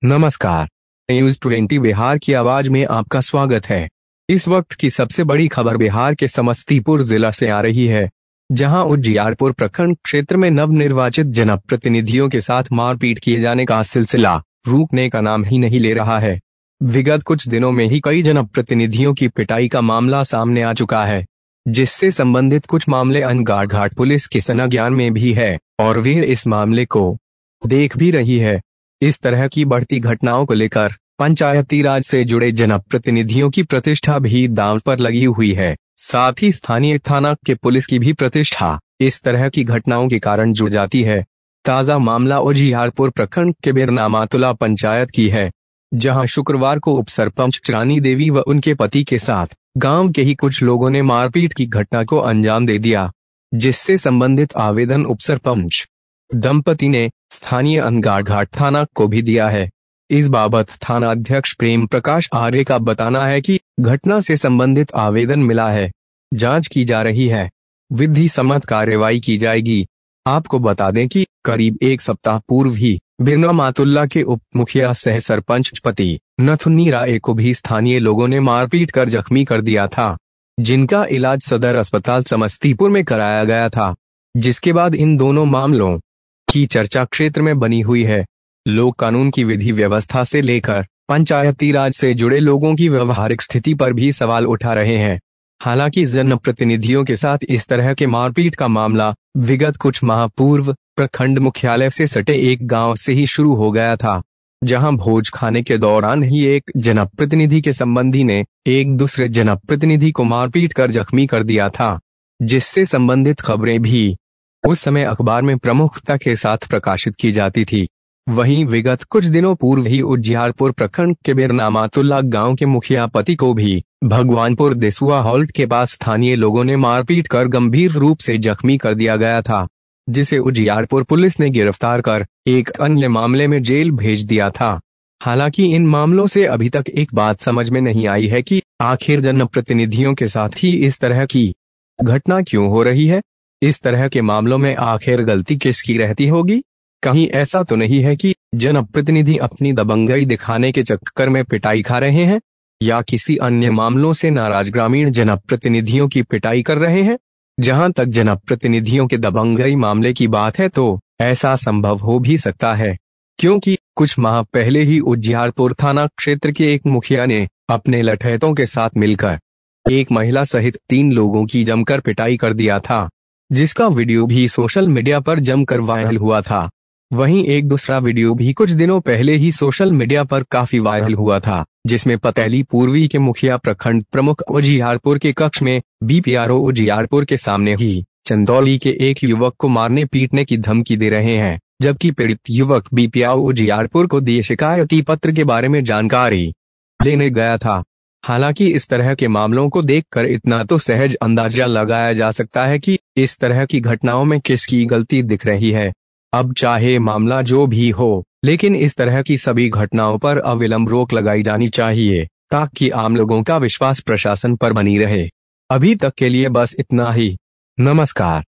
नमस्कार। न्यूज़ 20 बिहार की आवाज में आपका स्वागत है। इस वक्त की सबसे बड़ी खबर बिहार के समस्तीपुर जिला से आ रही है, जहां उजियारपुर प्रखंड क्षेत्र में नवनिर्वाचित जनप्रतिनिधियों के साथ मारपीट किए जाने का सिलसिला रुकने का नाम ही नहीं ले रहा है। विगत कुछ दिनों में ही कई जनप्रतिनिधियों की पिटाई का मामला सामने आ चुका है, जिससे संबंधित कुछ मामले अनगाड़ घाट पुलिस के संज्ञान में भी है और वे इस मामले को देख भी रही है। इस तरह की बढ़ती घटनाओं को लेकर पंचायती राज से जुड़े जनप्रतिनिधियों की प्रतिष्ठा भी दांव पर लगी हुई है। साथ ही स्थानीय थाना के पुलिस की भी प्रतिष्ठा इस तरह की घटनाओं के कारण जुड़ जाती है। ताजा मामला उजियारपुर प्रखंड के बिरनामातुला पंचायत की है, जहां शुक्रवार को उप सरपंच रानी देवी व उनके पति के साथ गांव के ही कुछ लोगों ने मारपीट की घटना को अंजाम दे दिया, जिससे संबंधित आवेदन उप सरपंच दंपति ने स्थानीय अनगाड़ घाट थाना को भी दिया है। इस बाबत थाना अध्यक्ष प्रेम प्रकाश आर्य का बताना है कि घटना से संबंधित आवेदन मिला है, जांच की जा रही है, विधि सम्मत कार्रवाई की जाएगी। आपको बता दें कि करीब एक सप्ताह पूर्व ही बिरनामातुल्ला के उप मुखिया सह सरपंच पति नथुनी राय को भी स्थानीय लोगों ने मारपीट कर जख्मी कर दिया था, जिनका इलाज सदर अस्पताल समस्तीपुर में कराया गया था। जिसके बाद इन दोनों मामलों की चर्चा क्षेत्र में बनी हुई है। लोक कानून की विधि व्यवस्था से लेकर पंचायती राज से जुड़े लोगों की व्यवहारिक स्थिति पर भी सवाल उठा रहे हैं। हालांकि जनप्रतिनिधियों के साथ इस तरह के मारपीट का मामला विगत कुछ माह पूर्व प्रखंड मुख्यालय से सटे एक गांव से ही शुरू हो गया था, जहां भोज खाने के दौरान ही एक जनप्रतिनिधि के संबंधी ने एक दूसरे जनप्रतिनिधि को मारपीट कर जख्मी कर दिया था, जिससे संबंधित खबरें भी उस समय अखबार में प्रमुखता के साथ प्रकाशित की जाती थी। वहीं विगत कुछ दिनों पूर्व ही उजियारपुर प्रखंड के बिरनामातुल्ला गांव के मुखिया पति को भी भगवानपुर देसुआ हॉल्ट के पास स्थानीय लोगों ने मारपीट कर गंभीर रूप से जख्मी कर दिया गया था, जिसे उजियारपुर पुलिस ने गिरफ्तार कर एक अन्य मामले में जेल भेज दिया था। हालांकि इन मामलों से अभी तक एक बात समझ में नहीं आई है कि आखिर जनप्रतिनिधियों के साथ ही इस तरह की घटना क्यों हो रही है। इस तरह के मामलों में आखिर गलती किसकी रहती होगी? कहीं ऐसा तो नहीं है कि जनप्रतिनिधि अपनी दबंगई दिखाने के चक्कर में पिटाई खा रहे हैं, या किसी अन्य मामलों से नाराज ग्रामीण जनप्रतिनिधियों की पिटाई कर रहे हैं? जहां तक जनप्रतिनिधियों के दबंगई मामले की बात है तो ऐसा संभव हो भी सकता है, क्योंकि कुछ माह पहले ही उजियारपुर थाना क्षेत्र के एक मुखिया ने अपने लठैतों के साथ मिलकर एक महिला सहित 3 लोगों की जमकर पिटाई कर दिया था, जिसका वीडियो भी सोशल मीडिया पर जमकर वायरल हुआ था। वहीं एक दूसरा वीडियो भी कुछ दिनों पहले ही सोशल मीडिया पर काफी वायरल हुआ था, जिसमें पतैली पूर्वी के मुखिया प्रखंड प्रमुख उजियारपुर के कक्ष में बीपीआरओ उजियारपुर के सामने ही चंदौली के एक युवक को मारने पीटने की धमकी दे रहे हैं, जबकि पीड़ित युवक बीपीआरओ उजियारपुर को दिए शिकायती पत्र के बारे में जानकारी लेने गया था। हालांकि इस तरह के मामलों को देखकर इतना तो सहज अंदाजा लगाया जा सकता है कि इस तरह की घटनाओं में किसकी गलती दिख रही है। अब चाहे मामला जो भी हो, लेकिन इस तरह की सभी घटनाओं पर अविलंब रोक लगाई जानी चाहिए, ताकि आम लोगों का विश्वास प्रशासन पर बनी रहे। अभी तक के लिए बस इतना ही। नमस्कार।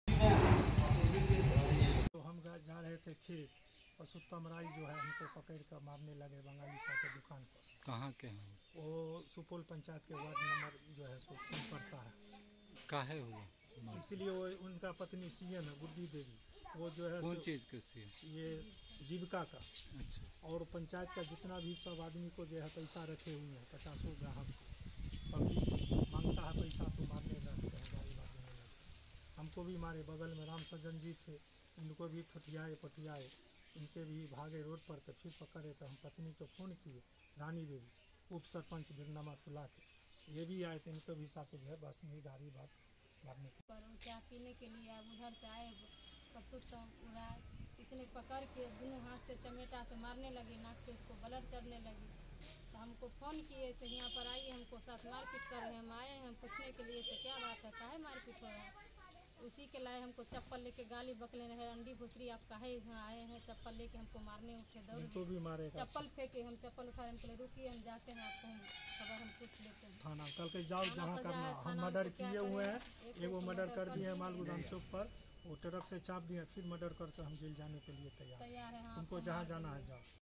तो हम जा रहे थे खेत, पुरुषोत्तम राय जो है हमको पकड़ कर मारने लगे बंगाली शाह के दुकान पर। कहाँ के हैं? वो सुपौल पंचायत के वार्ड नंबर जो है सो कम पड़ता है। काहे हुआ? इसलिए वो उनका पत्नी सीएम है गुड्डी देवी, वो जो है कौन चीज़ का सीएम? ये जीविका का। अच्छा। और पंचायत का जितना भी सब आदमी को जो है पैसा रखे हुए हैं, 50 ग्राहक कभी मांगता है पैसा तो मारने लगते हैं, गाली बात नहीं लगता। हमको भी मारे, बगल में राम सज्जन जी थे, उनको भी ठुठियाए पटियाए, उनके भी भागे रोड पर। तो फिर पकड़े तो हम पत्नी को फ़ोन किए, रानी देवी उप सरपंच बिरनामातुल्ला के, ये भी आए थे, इनको भी साथ जो है बस में गाड़ी बात मारने चाय पीने के लिए उधर से आए पुरुषोत्तम राय, उसने पकड़ के दोनों हाथ से चमेटा से मारने लगे, नाक से इसको ब्लड चढ़ने लगी। तो हमको फ़ोन किए से यहाँ पर आइए, हमको साथ मारपीट कर रहे हैं। हम आए हैं पूछने के लिए से क्या बात है, काहे मारपीट हो रहा है। उसी के लाए हमको चप्पल लेके गाली बकले रहे, अंडी भुसरी आप काहे यहाँ आए हैं, चप्पल लेके हमको मारने उठे, दौड़ भी मारे, चप्पल फेंके। हम चप्पल उठा, हम बोले रुकिए हम जाते हैं, आपको हम खबर हम पूछ लेते हैं। थाना कल के जाओ जहाँ करना। हम मर्डर किए हुए हैं, एगो मर्डर कर दिए हैं मालगोदाम चौक पर, वो ट्रक से चाप दिए, फिर मर्डर करके हम जेल जाने के लिए तैयार है। तुमको जहाँ जाना है जाओ।